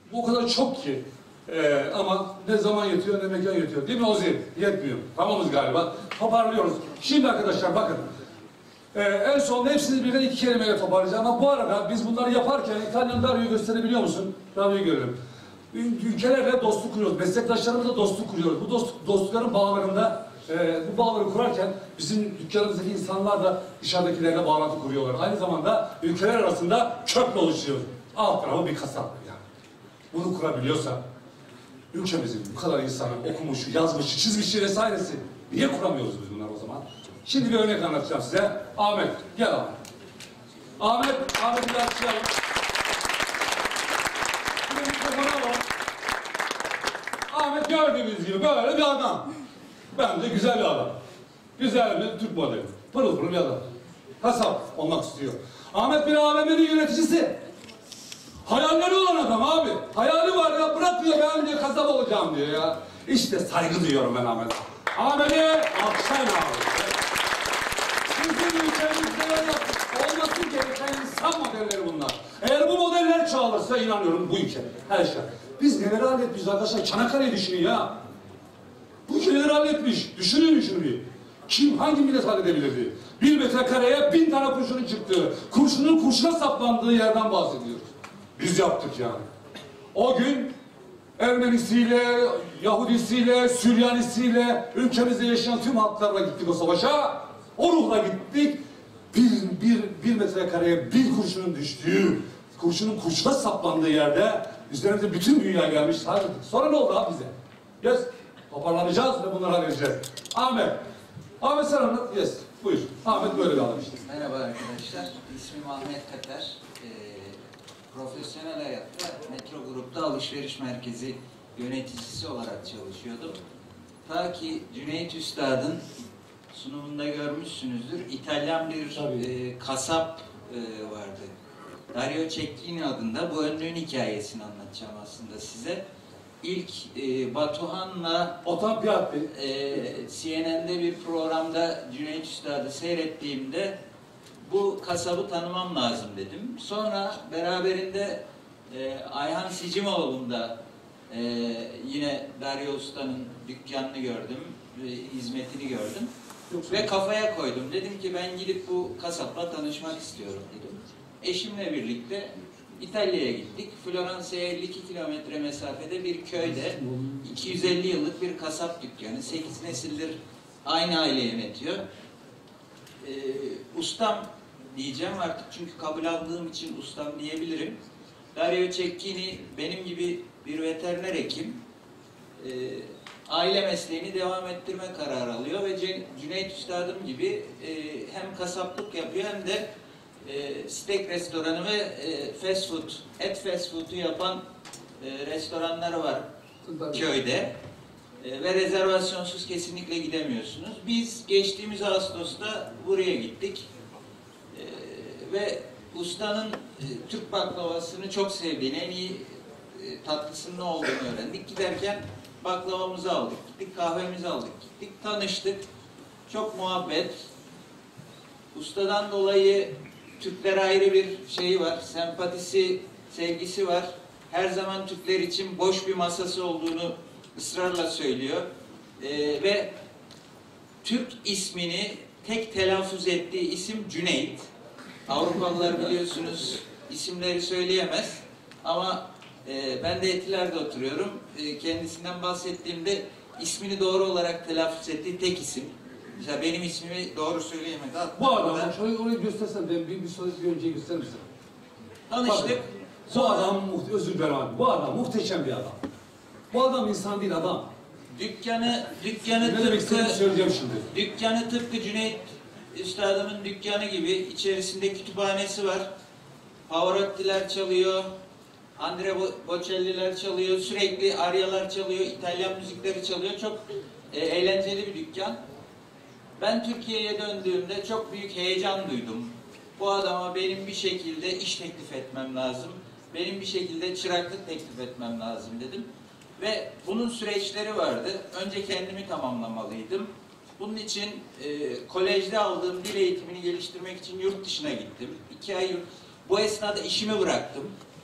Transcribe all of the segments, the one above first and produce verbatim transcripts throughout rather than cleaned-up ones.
Bu o kadar çok ki. Ee, ama ne zaman yetiyor ne mekan yetiyor. Değil mi Ozi? Yetmiyor. Tamamız galiba. Toparlıyoruz. Şimdi arkadaşlar bakın. Ee, en son hepsini birden iki kelimeyle toparlayacağım. Ama bu arada biz bunları yaparken İtalyan Dario'yu gösterebiliyor musun? Dario'yu görelim. Ülkelerle dostluk kuruyoruz. Meslektaşlarımızla dostluk kuruyoruz. Bu dostluk, dostlukların bağlarında e, bu bağları kurarken bizim dükkanımızdaki insanlar da dışarıdakilerle bağlantı kuruyorlar. Aynı zamanda ülkeler arasında köprü oluşturuyoruz. Alt tarafı bir kasap yani. Bunu kurabiliyorsa ülkemizin bu kadar insanı okumuş, yazmış, çizmiş vesairesi niye kuramıyoruz biz bunlar o zaman? Şimdi bir örnek anlatacağım size. Ahmet, gel Ahmet. Ahmet, Ahmet'i bir açıklayalım. Şimdi mikrofonu alalım. Ahmet gördüğünüz gibi böyle bir adam. Bence güzel bir adam. Güzel bir Türk modeli. Pırıl pırıl bir adam. Kasap olmak istiyor. Ahmet bir A V M'nin yöneticisi. Hayalleri olan adam abi. Hayali var ya, bırak diyor, ben diyor kasap olacağım diyor ya. İşte saygı duyuyorum ben Ahmet'e. Ahmet'e alkışlayın abi. Sizin ülkenizde olması gereken insan modelleri bunlar. Eğer bu modeller çoğalırsa inanıyorum bu ülke. Her şey. Biz neler halletmişiz arkadaşlar? Çanakkale'yi düşünün ya. Bu ülke neler halletmiş? Düşünün şunu bir. Kim, hangi millet halledebilirdi? Bir metrekareye bin tane kurşunun çıktığı, kurşunun kurşuna saplandığı yerden bahsediyoruz. Biz yaptık yani. O gün Ermenisiyle, Yahudisiyle, Süryanisiyle, ülkemizde yaşayan tüm halklarla gittik o savaşa. O ruhla gittik. Bir, bir, bir metrekareye bir kurşunun düştüğü, kurşunun kurşuna saplandığı yerde üzerimize bütün dünya gelmiş. Sonra ne oldu abi bize? Yes. Toparlanacağız ve bunları halledeceğiz. Ahmet. Ahmet sen anlat. Yes. Buyur. Ahmet böyle bir adam işte. Merhaba arkadaşlar. İsmim Ahmet Kater. Ee, profesyonel hayatta Metro Grup'ta alışveriş merkezi yöneticisi olarak çalışıyordum. Ta ki Cüneyt Üstad'ın sunumunda görmüşsünüzdür. İtalyan bir e, kasap e, vardı. Dario Cecchini adında. Bu önlüğün hikayesini anlatacağım aslında size. İlk e, Batuhan'la e, C N N'de bir programda Cüneyt Üstad'ı seyrettiğimde bu kasabı tanımam lazım dedim. Sonra beraberinde e, Ayhan Sicimoğlu'nun da e, yine Dario Usta'nın dükkanını gördüm, e, hizmetini gördüm. Yoksa ve kafaya koydum. Dedim ki ben gidip bu kasapla tanışmak istiyorum dedim. Eşimle birlikte İtalya'ya gittik. Floransa'ya elli iki kilometre mesafede bir köyde iki yüz elli yıllık bir kasap dükkanı. sekiz nesildir aynı aile yönetiyor. Ee, ustam diyeceğim artık çünkü kabul aldığım için ustam diyebilirim. Dario Cecchini benim gibi bir veteriner hekim. Ee, aile mesleğini devam ettirme kararı alıyor ve Cüneyt Üstad'ım gibi e, hem kasaplık yapıyor hem de E, steak restoranı ve e, fast food, et fast food'u yapan e, restoranlar var köyde e, ve rezervasyonsuz kesinlikle gidemiyorsunuz. Biz geçtiğimiz Ağustos'ta buraya gittik e, ve ustanın e, Türk baklavasını çok sevdiğini, en iyi e, tatlısının ne olduğunu öğrendik. Giderken baklavamızı aldık, gittik kahvemizi aldık, gittik tanıştık. Çok muhabbet. Ustadan dolayı Türklere ayrı bir şeyi var, sempatisi, sevgisi var. Her zaman Türkler için boş bir masası olduğunu ısrarla söylüyor. Ee, ve Türk ismini tek telaffuz ettiği isim Cüneyt. Avrupalılar biliyorsunuz isimleri söyleyemez. Ama e, ben de Etiler'de oturuyorum. E, kendisinden bahsettiğimde ismini doğru olarak telaffuz ettiği tek isim. Mesela benim ismimi doğru söyleyemedi. Bu adam, şöyle orayı göstersen, ben bir, bir soru bir önceyi gösterir misin? Tanıştık. Bakın, bu adam, özür dilerim abi, bu adam muhteşem bir adam. Bu adam insan değil, adam. Dükkanı, dükkanı ne demek istediğimi söyleyeceğim şimdi. Dükkanı tıpkı Cüneyt Üstadımın dükkanı gibi, içerisinde kütüphanesi var. Pavarotti'ler çalıyor, Andre Bocelli'ler çalıyor, sürekli aryalar çalıyor, İtalyan müzikleri çalıyor. Çok e, eğlenceli bir dükkan. Ben Türkiye'ye döndüğümde çok büyük heyecan duydum. Bu adama benim bir şekilde iş teklif etmem lazım. Benim bir şekilde çıraklık teklif etmem lazım dedim. Ve bunun süreçleri vardı. Önce kendimi tamamlamalıydım. Bunun için e, kolejde aldığım dil eğitimini geliştirmek için yurt dışına gittim. İki ay yurt... Bu esnada işimi bıraktım.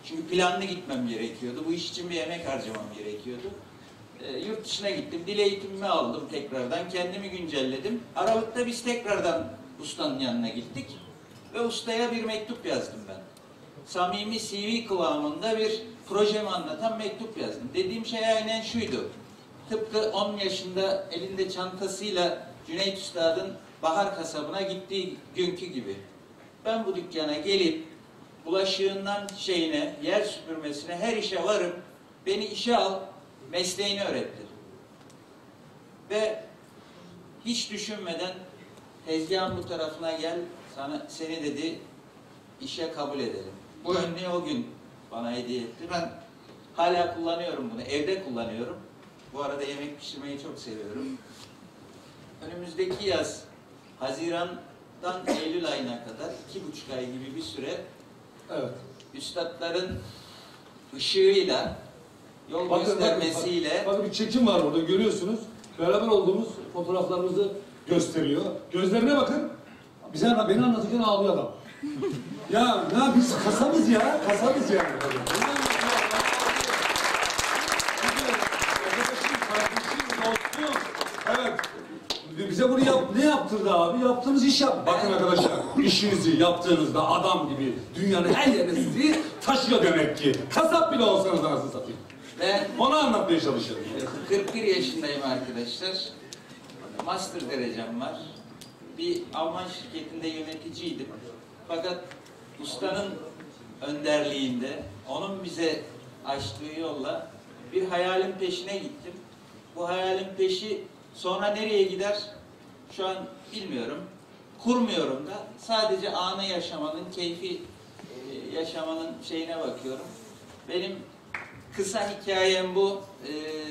Çünkü planlı gitmem gerekiyordu. Bu iş için bir emek harcamam gerekiyordu. E, yurt dışına gittim. Dil eğitimimi aldım tekrardan. Kendimi güncelledim. Aralıkta biz tekrardan ustanın yanına gittik. Ve ustaya bir mektup yazdım ben. Samimi C V kıvamında bir projemi anlatan mektup yazdım. Dediğim şey aynen şuydu. Tıpkı on yaşında elinde çantasıyla Cüneyt Üstad'ın Bahar kasabına gittiği günkü gibi. Ben bu dükkana gelip bulaşığından şeyine, yer süpürmesine, her işe varım. Beni işe al, mesleğini öğrettir. Ve hiç düşünmeden tezgahın bu tarafına gel, sana seni dedi işe kabul edelim. Bu önlüğü o gün bana hediye etti. Ben hala kullanıyorum bunu, evde kullanıyorum. Bu arada yemek pişirmeyi çok seviyorum. Önümüzdeki yaz, Haziran'dan Eylül ayına kadar iki buçuk ay gibi bir süre Evet. üstadların ışığıyla, yol Bakın, göstermesiyle... Bakın, bakın bir çekim var burada, görüyorsunuz. Beraber olduğumuz fotoğraflarımızı gösteriyor. Gözlerine bakın. Bize beni anlatırken ağlıyor adam. Ya ne biz kasabız ya, kasabız yani. Evet. Bize bunu yap, ne yaptırdı abi? Yaptığımız iş yap. Bakın arkadaşlar, işinizi yaptığınızda adam gibi dünyanın her yerine sizi taşıyor demek ki. Kasap bile olsanız nasıl satayım. Ben onu anlatmaya çalışıyorum. kırk bir yaşındayım arkadaşlar. Master derecem var. Bir Alman şirketinde yöneticiydim. Fakat ustanın önderliğinde, onun bize açtığı yolla bir hayalin peşine gittim. Bu hayalin peşi sonra nereye gider? Şu an bilmiyorum. Kurmuyorum da. Sadece anı yaşamanın, keyfi yaşamanın şeyine bakıyorum. Benim kısa hikayem bu. Ee,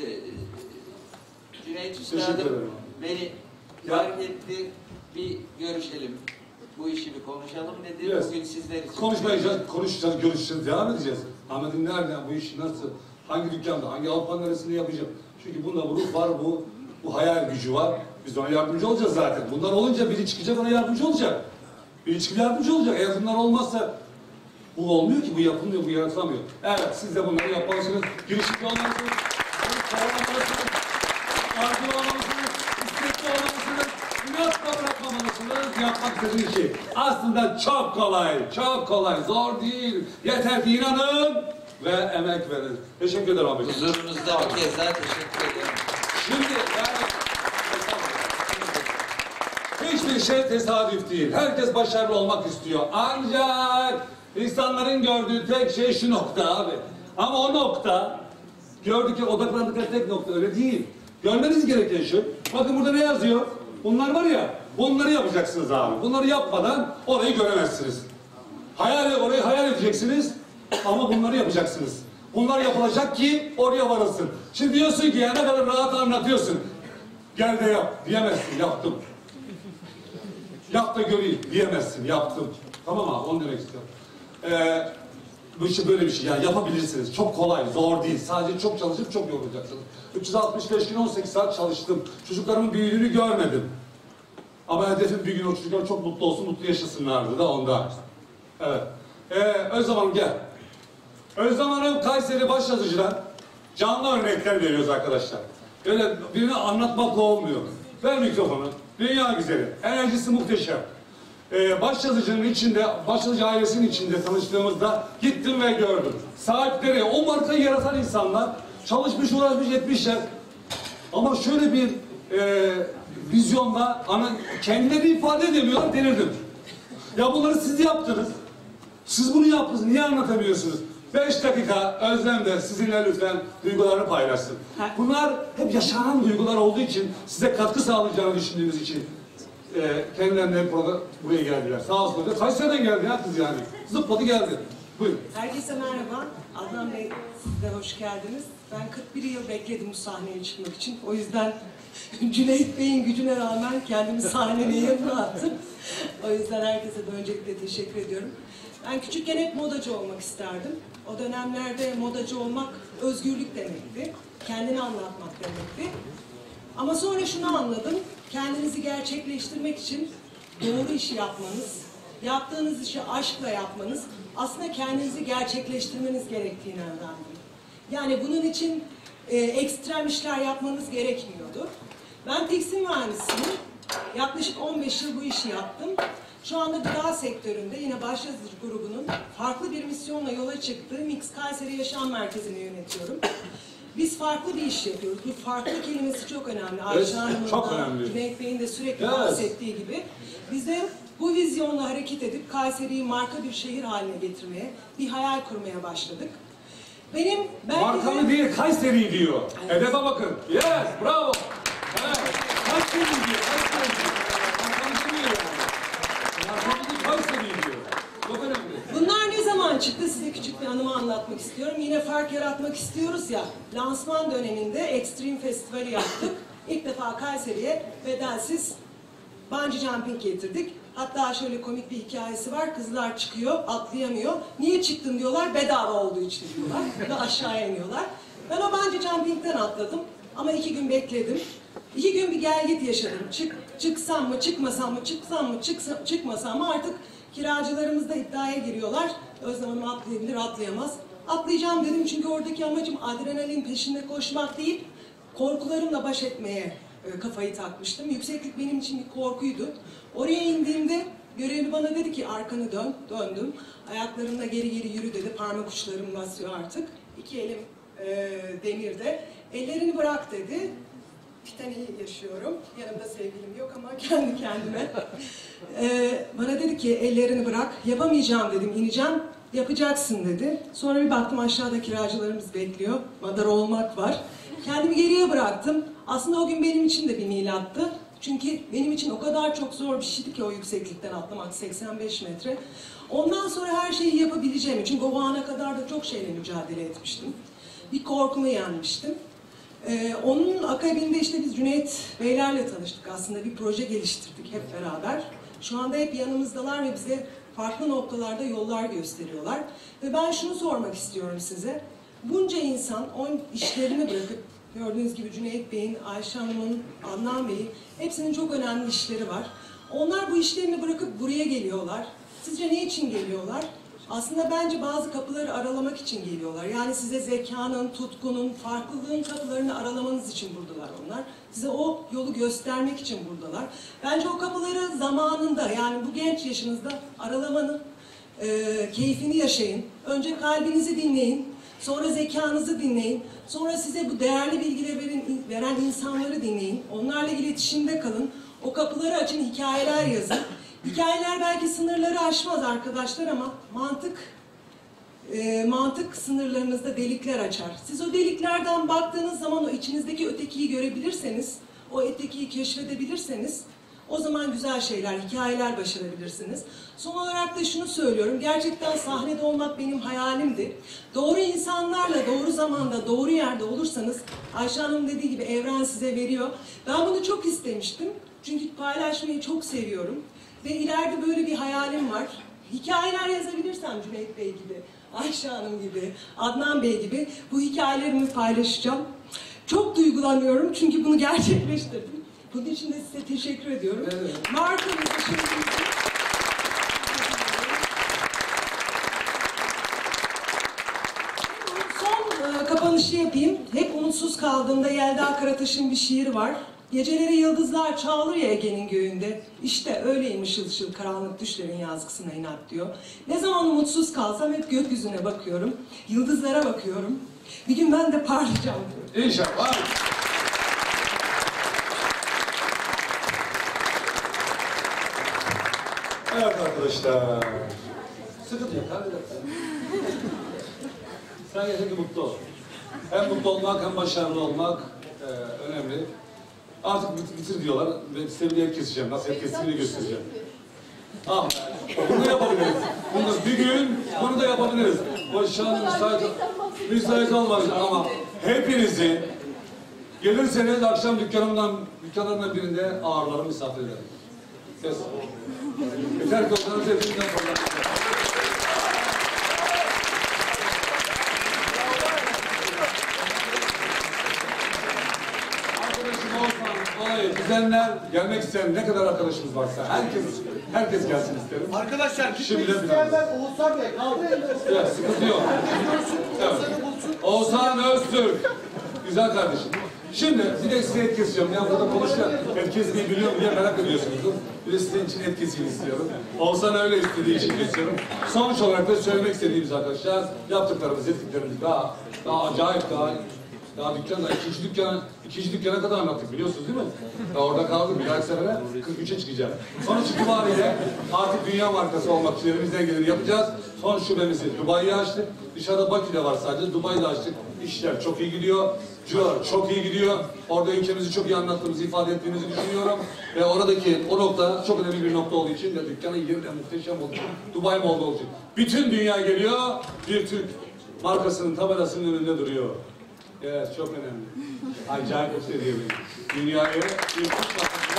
Cüneyt Üstad'ım beni fark etti. Bir görüşelim. Bu işi bir konuşalım dedi. Yes. Bugün sizler için... Konuşmayacağız, konuşacağız, görüşeceğiz, devam edeceğiz. Ahmet'in nerede, bu işi nasıl, hangi dükkanda, hangi Avrupa neresinde yapacağım? Çünkü bunda bu ruh var, bu, bu hayal gücü var. Biz ona yardımcı olacağız zaten. Bunlar olunca biri çıkacak, ona yardımcı olacak. Biri çıkıp yardımcı olacak. Eğer bunlar olmazsa bu olmuyor ki, bu yapılmıyor, bu yaratılamıyor. Evet, siz de bunları yapmalısınız. Girişimci olmalısınız, kovalanmalısınız, arzu olmalısınız, istekli olmalısınız, inatla bırakmamalısınız, yapmak istediğiniz şey. Aslında çok kolay, çok kolay, zor değil. Yeter ki inanın ve emek verin. Teşekkür ederim abi. Huzurunuzda bir kez daha teşekkür ederim. Şimdi yani hiçbir şey tesadüf değil. Herkes başarılı olmak istiyor. Ancak insanların gördüğü tek şey şu nokta abi. Ama o nokta, gördükçe odaklandıkları tek nokta öyle değil. Görmeniz gereken şu. Bakın burada ne yazıyor? Bunlar var ya, bunları yapacaksınız abi. Bunları yapmadan orayı göremezsiniz. Hayal, orayı hayal edeceksiniz ama bunları yapacaksınız. Bunlar yapılacak ki oraya varılsın. Şimdi diyorsun ki ya ne kadar rahat anlatıyorsun. Gel de yap diyemezsin, yaptım. Yap da göreyim diyemezsin, yaptım. Tamam abi, onu demek istiyorum. Ee, bu işte böyle bir şey, yani yapabilirsiniz. Çok kolay, zor değil. Sadece çok çalışıp çok yorulacaksınız. üç yüz altmış beş gün on sekiz saat çalıştım. Çocuklarımın büyüdüğünü görmedim. Ama hedefim bir gün o çocuklar çok mutlu olsun, mutlu yaşasınlardı da onda. Evet. Ee, Özlem Hanım gel. Özlem Hanım Kayseri Başyazıcı'dan canlı örnekler veriyoruz arkadaşlar. Öyle birini anlatmakla olmuyor. Ver mikrofonu. Dünya güzeli. Enerjisi muhteşem. Ee, Başyazıcı'nın içinde, Başyazıcı ailesinin içinde tanıştığımızda gittim ve gördüm. Sahipleri, o markayı yaratan insanlar çalışmış, uğraşmış, etmişler. Ama şöyle bir e, vizyonda ana, kendilerini ifade edemiyorlar, delirdim. Ya bunları siz yaptınız. Siz bunu yaptınız. Niye anlatamıyorsunuz? Beş dakika Özlem de sizinle lütfen duygularını paylaşsın. Bunlar hep yaşanan duygular olduğu için, size katkı sağlayacağını düşündüğümüz için e, kendilerine burada, buraya geldiler. Sağ olsun. Kayseri'den geldi ya kız yani. Zıpladı geldi. Buyurun. Herkese merhaba. Adnan Bey, siz de hoş geldiniz. Ben kırk bir yıl bekledim bu sahneye çıkmak için. O yüzden Cüneyt Bey'in gücüne rağmen kendimi sahnenin yanına attım. O yüzden herkese de öncelikle teşekkür ediyorum. Ben küçükken hep modacı olmak isterdim. O dönemlerde modacı olmak özgürlük demekti. Kendini anlatmak demekti. Ama sonra şunu anladım. Kendinizi gerçekleştirmek için doğru işi yapmanız yaptığınız işi aşkla yapmanız, aslında kendinizi gerçekleştirmeniz gerektiğini öğrendim. Yani bunun için e, ekstrem işler yapmanız gerekmiyordu. Ben tekstil mühendisiyim. Yaklaşık on beş yıl bu işi yaptım. Şu anda gıda sektöründe yine Başyazıcı grubunun farklı bir misyonla yola çıktığı Mix Kayseri Yaşam Merkezi'ni yönetiyorum. Biz farklı bir iş yapıyoruz. Bu farklı kelimesi çok önemli. Ayşe Hanım'ın da, Cüneyt Bey'in de sürekli evet. bahsettiği gibi. Biz de bu vizyonla hareket edip Kayseri'yi marka bir şehir haline getirmeye, bir hayal kurmaya başladık. Benim Markamı de... değil, Kayseri diyor. Evet. Hedefe bakın. Yes, bravo. Evet. Kayseri diyor, Kayseri diyor. Markamı demiyor yani. Markamı değil, Kayseri diyor. Çok önemli. Bunlar ne zaman çıktı? Size küçük bir anımı anlatmak istiyorum. Yine fark yaratmak istiyoruz ya. Lansman döneminde Extreme Festivali yaptık. İlk defa Kayseri'ye bedelsiz bungee jumping getirdik. Hatta şöyle komik bir hikayesi var. Kızlar çıkıyor, atlayamıyor. Niye çıktın diyorlar, bedava olduğu için diyorlar. Ve aşağıya iniyorlar. Ben o bungee jumping'den atladım. Ama iki gün bekledim. İki gün bir gelgit yaşadım. Çık, çıksam mı, çıkmasam mı, çıksam mı, çıksam, çıkmasam mı artık kiracılarımız da iddiaya giriyorlar. Özlem Hanım atlayabilir, atlayamaz. Atlayacağım dedim çünkü oradaki amacım adrenalin peşinde koşmak değil, korkularımla baş etmeye e, kafayı takmıştım. Yükseklik benim için bir korkuydu. Oraya indiğimde görevli bana dedi ki arkanı dön, döndüm. Ayaklarımla geri geri yürü dedi, parmak uçlarım basıyor artık. İki elim e, demirde. Ellerini bırak dedi. Titanik'i yaşıyorum. Yanımda sevgilim yok ama kendi kendime. Ee, bana dedi ki ellerini bırak. Yapamayacağım dedim. İneceğim. Yapacaksın dedi. Sonra bir baktım aşağıda kiracılarımız bekliyor. Madara olmak var. Kendimi geriye bıraktım. Aslında o gün benim için de bir milattı. Çünkü benim için o kadar çok zor bir şeydi ki o yükseklikten atlamak seksen beş metre. Ondan sonra her şeyi yapabileceğimi. Çünkü o ana kadar da çok şeyle mücadele etmiştim. Bir korkumu yenmiştim. Ee, onun akabinde işte biz Cüneyt Beylerle tanıştık aslında, bir proje geliştirdik hep beraber. Şu anda hep yanımızdalar ve bize farklı noktalarda yollar gösteriyorlar. Ve ben şunu sormak istiyorum size. Bunca insan o işlerini bırakıp, gördüğünüz gibi Cüneyt Bey'in, Ayşe Hanım'ın, Adnan Bey'in hepsinin çok önemli işleri var. Onlar bu işlerini bırakıp buraya geliyorlar. Sizce ne için geliyorlar? Aslında bence bazı kapıları aralamak için geliyorlar. Yani size zekanın, tutkunun, farklılığın kapılarını aralamanız için buradalar onlar. Size o yolu göstermek için buradalar. Bence o kapıları zamanında, yani bu genç yaşınızda aralamanın e, keyfini yaşayın. Önce kalbinizi dinleyin, sonra zekanızı dinleyin, sonra size bu değerli bilgileri veren, veren insanları dinleyin. Onlarla iletişimde kalın, o kapıları açın, hikayeler yazın. Hikayeler belki sınırları aşmaz arkadaşlar ama mantık e, mantık sınırlarınızda delikler açar. Siz o deliklerden baktığınız zaman o içinizdeki ötekiyi görebilirseniz, o ötekiyi keşfedebilirseniz o zaman güzel şeyler, hikayeler başarabilirsiniz. Son olarak da şunu söylüyorum, gerçekten sahnede olmak benim hayalimdi. Doğru insanlarla, doğru zamanda, doğru yerde olursanız, Ayşe Hanım dediği gibi evren size veriyor. Ben bunu çok istemiştim çünkü paylaşmayı çok seviyorum. Ve ileride böyle bir hayalim var. Hikayeler yazabilirsem Cüneyt Bey gibi, Ayşe Hanım gibi, Adnan Bey gibi bu hikayelerimi paylaşacağım. Çok duygulanıyorum çünkü bunu gerçekleştirdim. Bunun için de size teşekkür ediyorum. Evet. Markamızı şimdi... Son e, kapanışı yapayım. Hep umutsuz kaldığımda Yelda Karataş'ın bir şiiri var. Geceleri yıldızlar çağılır ya Ege'nin göğünde. İşte öyleyim ışıl ışıl karanlık düşlerin yazgısına inat diyor. Ne zaman umutsuz kalsam hep gökyüzüne bakıyorum. Yıldızlara bakıyorum. Bir gün ben de parlayacağım diyor. İnşallah. Evet arkadaşlar. Sıkıntı yok. Hadi sen yeter ki mutlu ol. Hem mutlu olmak hem başarılı olmak e, önemli. Artık bitir, bitir diyorlar. Ben size bir yer keseceğim. Nasıl yer kestiğini göstereceğim. Ah, bunu da yapabiliriz. Bunu da bir gün bunu da yapabiliriz. O şu an müsait, müsait olmaz ama hepinizi gelirseniz akşam dükkanımdan, dükkanlarından birinde ağırlarım, misafir ederim. Ses. Yeter ki odanız hepinizden fazla. Düzenler, gelmek isteyen ne kadar arkadaşımız varsa herkes Herkes gelsin isterim. Arkadaşlar Şimdi gitmek de isteyenler Oğuzhan Bey kaldı elinde. Ya, sıkıntı yok. Oğuzhan'ı bulsun. Oğuzhan Öztürk. Güzel kardeşim. Şimdi bir de size et keseceğim. Ya burada konuşurken et kesmeyi biliyorum diye merak ediyorsunuzdur. Bir de sizin için et keseyim istiyorum. Oğuzhan öyle istediği için kesiyorum. Sonuç olarak da söylemek istediğimiz arkadaşlar, yaptıklarımız, ettiklerimiz daha, daha acayip, daha daha dükkanda, ikinci dükkana, ikinci dükkana kadar anlattık biliyorsunuz değil mi? Daha orada kaldım, bir dahaki sefere kırk üçe çıkacağım. Sonuç itibariyle artık dünya markası olmak için elimizden geleni yapacağız. Son şubemizi Dubai'ye açtık. Dışarıda Bakü'de var sadece, Dubai'de açtık. İşler çok iyi gidiyor. Cirolar çok iyi gidiyor. Orada ülkemizi çok iyi anlattığımızı, ifade ettiğimizi düşünüyorum. Ve oradaki o nokta çok önemli bir nokta olduğu için ve dükkanın yeri de muhteşem olduğu için, Dubai olduğu için. Bütün dünya geliyor, bir Türk markasının tabelasının önünde duruyor. Evet, çok önemli. Acayip bir şey diyebilirim. Dünyaya bir Türk markasının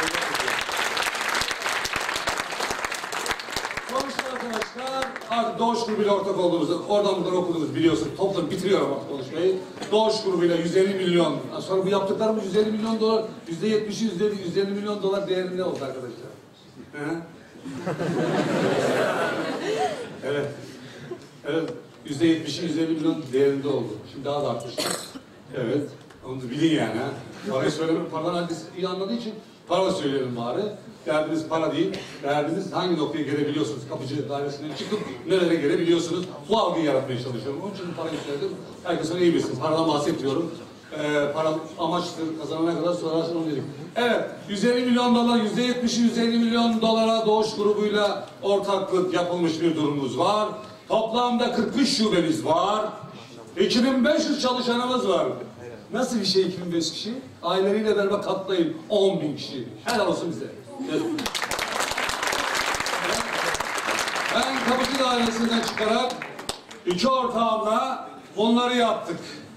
sonuçta arkadaşlar, artık Doğuş grubuyla ortak olduğumuzu, oradan buradan okuduğumuzu biliyorsunuz. Toplam bitiriyorum artık konuşmayı. Doğuş grubuyla yüz elli milyon, sonra bu yaptıklarımız yüz elli milyon dolar, yüzde yetmişi yüz elli milyon dolar değerinde oldu arkadaşlar. Hı? Evet. Evet. yüzde yetmişi yüz elli milyon değerinde oldu. Şimdi daha da artmış. Evet. Onu da bilin yani. Ha. Parayı söylemek, paradan herkes iyi anladığı için para söyleyelim bari. Derdiniz para değil, derdiniz hangi noktaya gelebiliyorsunuz? Kapıcı dairesinden çıkıp nerelere gelebiliyorsunuz? Bu algıyı yaratmaya çalışıyorum. Onun için parayı söyledim. Herkes onu iyi bilsin. Paradan bahsetmiyorum. Ee, para amaçtır, kazanana kadar sorarsın onu dedik. Evet, yüz elli milyon dolar, yüzde yetmişi yüz elli milyon dolara Doğuş grubuyla ortaklık yapılmış bir durumumuz var. Toplamda kırk üç şubemiz var. iki bin beş yüz çalışanımız var. Nasıl bir şey iki bin beş yüz kişi? Aileleriyle beraber katlayın on bin kişi. Helal olsun bize. Evet. Ben kapıcı dairesinden çıkarak iki ortağımla bunları yaptık.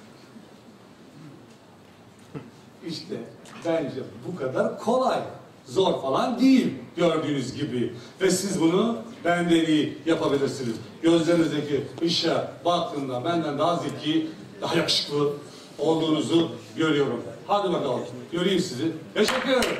İşte bence bu kadar kolay. Zor falan değil gördüğünüz gibi. Ve siz bunu benden iyi yapabilirsiniz. Gözlerinizdeki ışığa baktığımda benden daha zeki, daha yakışıklı olduğunuzu görüyorum. Hadi bakalım, göreyim sizi. Teşekkür ederim.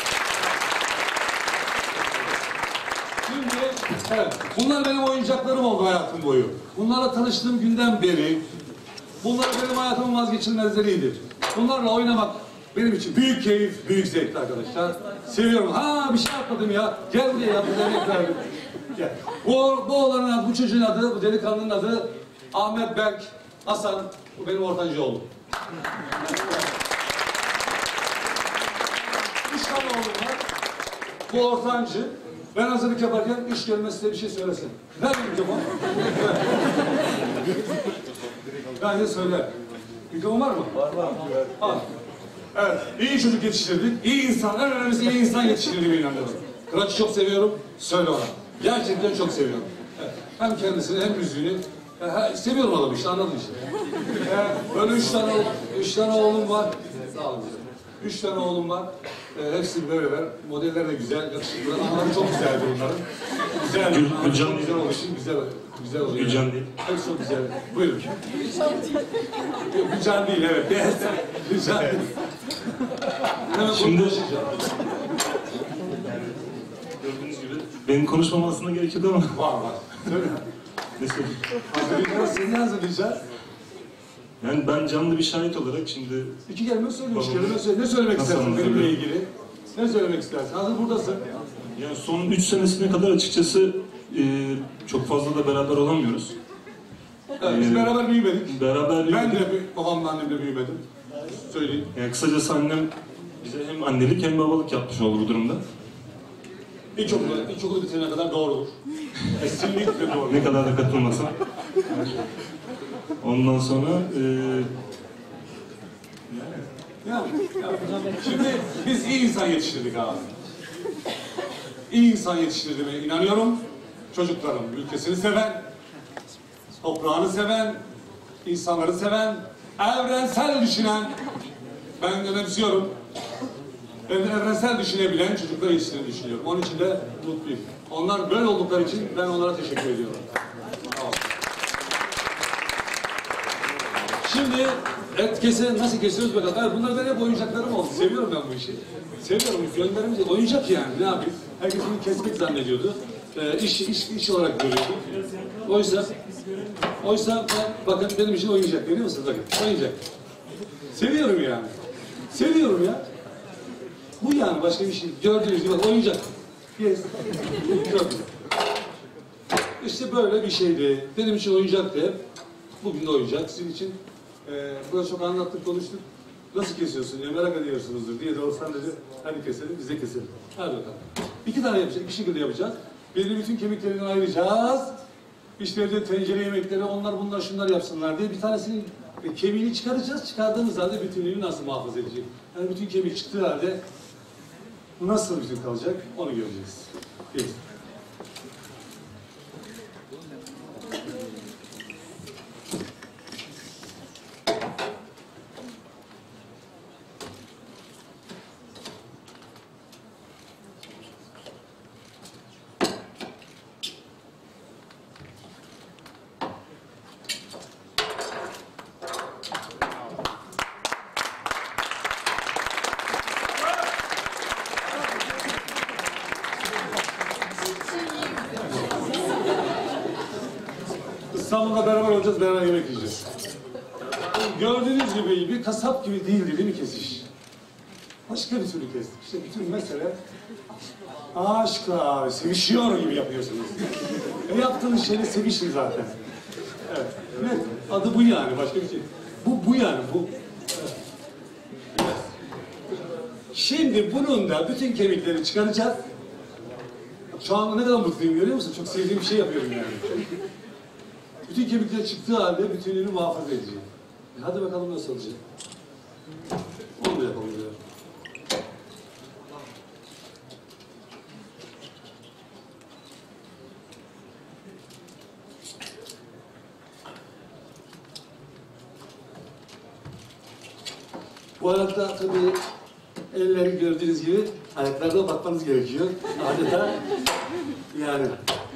Şimdi, evet, bunlar benim oyuncaklarım oldu hayatım boyu. Bunlarla tanıştığım günden beri, bunlar benim hayatımın vazgeçilmezleridir. Bunlarla oynamak benim için büyük keyif, büyük zevk arkadaşlar. Seviyorum. Ha bir şey atladım ya. Gel buraya ya. Gel. Bu, bu oğlanın adı, bu çocuğun adı, bu delikanlının adı Ahmet Berk Hasan. Bu benim ortancı oğlum. Üç tane oğlum var. Bu ortancı. Ben hazırlık yaparken iş gelmez size bir şey söylesin. Nerede mikrofon? Ben de söyle. Mikrofon var mı? Var var. Al. Evet, iyi çocuk yetiştirdik. İyi insan, en önemlisi iyi insan yetiştirdiğime inanıyorum. Kıraç'ı çok seviyorum, söyle ona. Gerçekten çok seviyorum. Evet. Hem kendisini hem müziğini. E, seviyorum adamı işte, anladın işte. E, böyle üç tane, üç tane oğlum var. Sağ olun. Üç tane oğlum var. E, hepsi böyleler. Modeller de güzel, yakışıklı. Anaları çok güzeldi onların. Güzel, Gül, Gülcan güzel oluşum, güzel, güzel oluyor. Gülcan değil. Hepsi çok güzel. Buyurun. Gülcan değil, evet. Gülcan değil. Şimdi gördüğünüz gibi benim konuşmam aslında gerekiyordu ama Var var. Söyle. ne söyleyeyim? Hazırlayacağız, seni hazırlayacağız. Yani ben canlı bir şahit olarak şimdi İki kelime söyle, üç kelime söyle. Ne söylemek Nasıl istersin benimle anlatayım? ilgili? Ne söylemek istersin? Hazır buradasın. yani son üç senesine kadar açıkçası e, çok fazla da beraber olamıyoruz. Evet, biz Ee, beraber büyümedik. Beraber Ben de bir- babamla annemle büyümedim. Söyleyeyim. yani kısacası annem bize hem annelik hem babalık yapmış oldu bu durumda. İlkokulu, ilkokulu bitirene kadar doğrudur. Kesinlikle doğru. Ne kadar da katılmasam. Ondan sonra e, Yani, yani. Şimdi biz iyi insan yetiştirdik abi. İyi insan yetiştirdiğime inanıyorum. Çocuklarım ülkesini seven, toprağını seven, insanları seven, evrensel düşünen, ben önemsiyorum. Evrensel düşünebilen çocuklar yetiştirdiğini düşünüyorum. Onun için de mutluyum. Onlar böyle oldukları için ben onlara teşekkür ediyorum. Sağ olun. Şimdi et kese nasıl kesiyoruz bakalım. Evet, bunlar benim hep oyuncaklarım oldu. Seviyorum ben bu işi. Seviyorum. Gönderimiz oyuncak yani. Ne yapayım? Herkes bunu kesmek zannediyordu. Ee, iş, iş, iş olarak görüyordu. Oysa, oysa ben, bakın benim için oyuncak. Görüyor musunuz? Bakın oyuncak. Seviyorum yani. Seviyorum ya. Bu yani başka bir şey. Gördüğünüz gibi bak oyuncak. Yes. Çok güzel. İşte böyle bir şeydi. Benim için oyuncaktı. Bugün de oyuncak. Sizin için e, burada çok anlattık, konuştuk. Nasıl kesiyorsun diye merak ediyorsunuzdur diye de olsan dedi. Hadi keselim, biz de keselim. Hadi bakalım. İki tane yapacağız, bir şekilde yapacağız. Birini bütün kemiklerini ayıracağız. İşte evde tencere yemekleri, onlar bunlar şunlar yapsınlar diye bir tanesinin e, kemiğini çıkaracağız. Çıkardığımız halde bütünlüğünü nasıl muhafaza edecek? Yani bütün kemik çıktığı halde nasıl bütün kalacak onu göreceğiz. Peki. İstanbul'da beraber olacağız, beraber yemek yiyeceğiz. Gördüğünüz gibi bir kasap gibi değildi değil mi kesiş? Başka bir türlü kestik. İşte bütün mesele aşk abi, sevişiyor gibi yapıyorsunuz. E yaptığınız şeyle sevişin zaten. Evet. Ne? Adı bu yani, başka bir şey. Bu, bu yani, bu. Evet. Şimdi bunun da bütün kemikleri çıkaracağız. Şu an ne kadar mutluyum görüyor musun? Çok sevdiğim bir şey yapıyorum yani. Bütün kemikler çıktığı halde bütünlüğünü muhafaza edeceğim. E hadi bakalım nasıl olacak? Onu da yapalım diyor. Bu arada tabii elleri gördüğünüz gibi ayaklarda bakmanız gerekiyor. Adeta yani